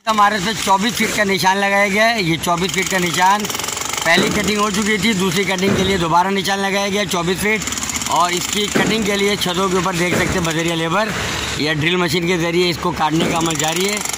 हमारे से 24 फीट का निशान लगाया गया है। ये 24 फीट का निशान पहली कटिंग हो चुकी थी, दूसरी कटिंग के लिए दोबारा निशान लगाया गया 24 फीट। और इसकी कटिंग के लिए छतों के ऊपर देख सकते हैं बजरिया लेबर या ड्रिल मशीन के ज़रिए इसको काटने का अमल जारी है।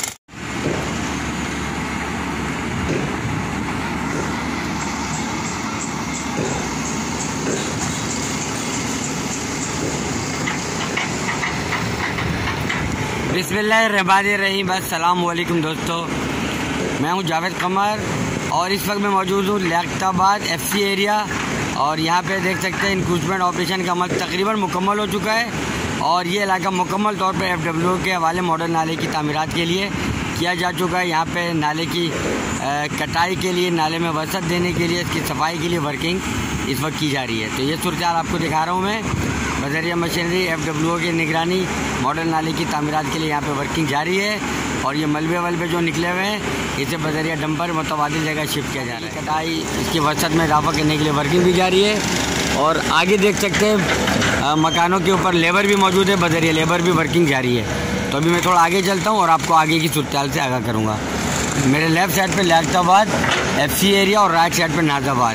बिस्मिल्लाहिर्रहमानिर्रहीम। अस्सलाम वालेकुम दोस्तों, मैं हूं जावेद कमर और इस वक्त मैं मौजूद हूं लियाकताबाद FC एरिया। और यहां पे देख सकते हैं इंक्रूजमेंट ऑपरेशन का अमल तकरीबन मुकम्मल हो चुका है और ये इलाका मुकम्मल तौर पे FWO के हवाले मॉडर्न नाले की तामीरात के लिए किया जा चुका है। यहाँ पे नाले की कटाई के लिए, नाले में वसअत देने के लिए, इसकी सफाई के लिए वर्किंग इस वक्त की जा रही है। तो ये सूरत आपको दिखा रहा हूँ मैं। बजरिया मशीनरी FWO की निगरानी मॉडर्न नाले की तामीरात के लिए यहाँ पे वर्किंग जारी है। और ये मलबे वलबे जो निकले हुए हैं इसे बजरिया डंपर मुतबादिल जगह शिफ्ट किया जा रहा है। कटाई इसकी वसअत में इजाफा करने के लिए वर्किंग भी जारी है। और आगे देख सकते हैं मकानों के ऊपर लेबर भी मौजूद है, बजरिया लेबर भी वर्किंग जारी है। तो अभी मैं थोड़ा आगे चलता हूँ और आपको आगे की सूरत से आगाह करूँगा। मेरे लेफ़्ट साइड पे लियाकताबाद FC एरिया और राइट साइड पे नाजाबाद।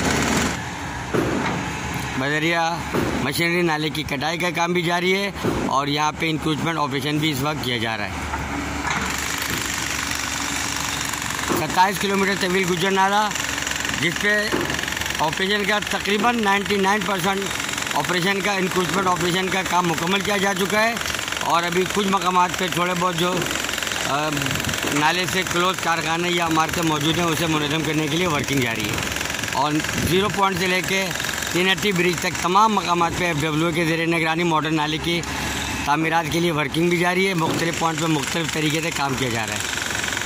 बजरिया मशीनरी नाले की कटाई का काम भी जारी है और यहाँ पे इंक्रूजमेंट ऑपरेशन भी इस वक्त किया जा रहा है। 27 किलोमीटर तवील गुजर नाला, जिसपे ऑपरेशन का तकरीबन 99% ऑपरेशन का, इंक्रूजमेंट ऑपरेशन का काम मुकम्मल किया जा चुका है। और अभी कुछ मकामात पे थोड़े बहुत जो नाले से क्लोज कारखाने या इमारतें मौजूद हैं उसे मुनज़्ज़म करने के लिए वर्किंग जारी है। और 0 पॉइंट से लेके 380 ब्रिज तक तमाम मकामात पे FWO के ज़रिए निगरानी मॉडर्न नाले की तामीरात के लिए वर्किंग भी जारी है। मुख्तलिफ पॉइंट पर मुख्तलिफ तरीके से काम किया जा रहा है।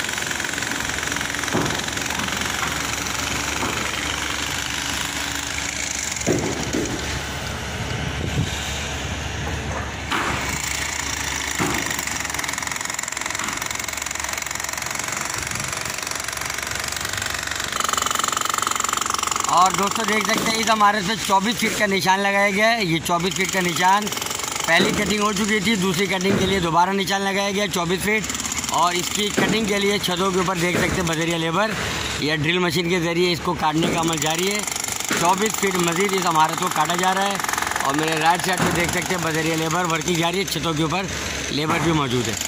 और दोस्तों देख सकते हैं इस हमारे से 24 फीट का निशान लगाया गया है। ये 24 फीट का निशान पहली कटिंग हो चुकी थी, दूसरी कटिंग के लिए दोबारा निशान लगाया गया 24 फीट। और इसकी कटिंग के लिए छतों के ऊपर देख सकते हैं बजरिया लेबर या ड्रिल मशीन के ज़रिए इसको काटने का अमल जारी है। 24 फीट मज़ीद इस इमारत को काटा जा रहा है। और मेरे राइट साइड पर देख सकते हैं बजरिया लेबर वर्किंग जारी है, छतों के ऊपर लेबर भी मौजूद है।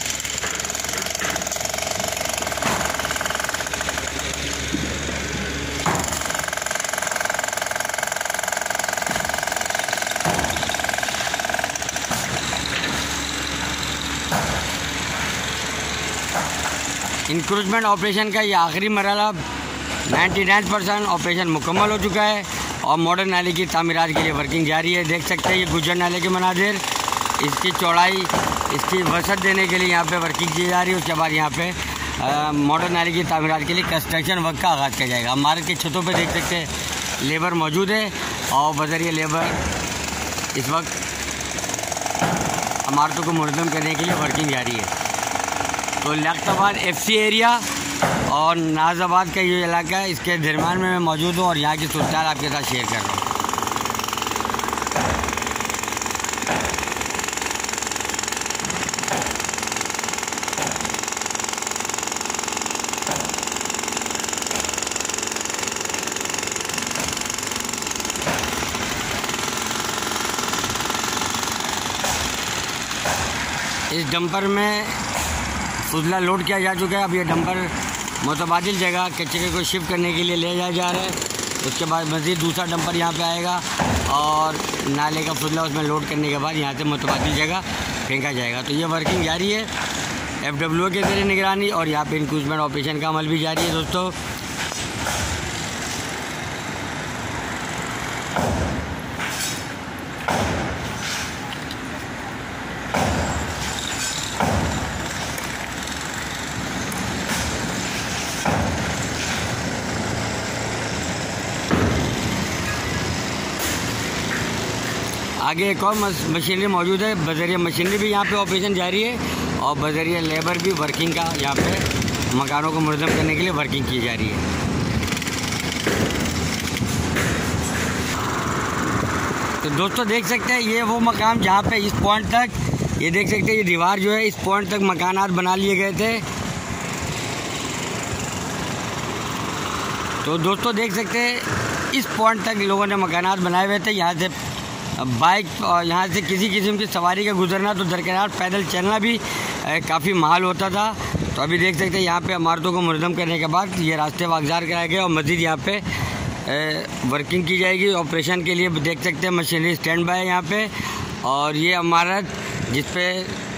इंक्रूजमेंट ऑपरेशन का ये आखिरी मरहला 99% ऑपरेशन मुकम्मल हो चुका है और मॉडर्न नाले की तामीरात के लिए वर्किंग जारी है। देख सकते हैं ये गुजर नाले के मनाजिर, इसकी चौड़ाई, इसकी वसअत देने के लिए यहाँ पे वर्किंग की जा रही है। उसके बाद यहाँ पे मॉडर्न नाले की तामीरात के लिए कंस्ट्रक्शन वर्क का आगाज़ किया जाएगा। इमारत के छतों पे देख सकते हैं लेबर मौजूद है और बजरिया लेबर इस वक्त इमारतों को मुनज़्ज़म करने के लिए वर्किंग जारी है। तो लियाकताबाद FC एरिया और नाजाबाद का ये इलाका है, इसके दरमियान में मैं मौजूद हूँ और यहाँ की सूरत आपके साथ शेयर कर रहा हूँ। इस डंपर में फुजला लोड किया जा चुका है। अब ये डंपर मुतबादिल जगह कचरे को शिफ्ट करने के लिए ले जाया जा रहा है। उसके बाद मज़ीद दूसरा डंपर यहाँ पे आएगा और नाले का फुजला उसमें लोड करने के बाद यहाँ से मुतबादिल जगह फेंका जाएगा। तो ये वर्किंग जारी है FWO के ज़रिए निगरानी और यहाँ पे इंक्रूजमेंट ऑपरेशन का अमल भी जारी है दोस्तों। आगे एक और मशीनरी मौजूद है, बजरिया मशीनरी भी यहाँ पे ऑपरेशन जारी है और बजरिया लेबर भी वर्किंग का यहाँ पे मकानों को मुनज़्ज़म करने के लिए वर्किंग की जा रही है। तो दोस्तों देख सकते हैं ये वो मकान जहाँ पे इस पॉइंट तक, ये देख सकते हैं ये दीवार जो है इस पॉइंट तक मकानात बना लिए गए थे तो दोस्तों देख सकते हैं इस पॉइंट तक लोगों ने मकानात बनाए हुए थे। यहाँ से बाइक और यहाँ से किसी किस्म की सवारी का गुजरना तो दरकिनार, पैदल चलना भी काफ़ी महाल होता था। तो अभी देख सकते हैं यहाँ पे इमारतों को मुनज़्ज़म करने के बाद ये रास्ते वागजार कराए गए और मज़ीद यहाँ पे वर्किंग की जाएगी ऑपरेशन के लिए। देख सकते हैं मशीनरी स्टैंड बाय है यहाँ पे। और ये इमारत जिस पे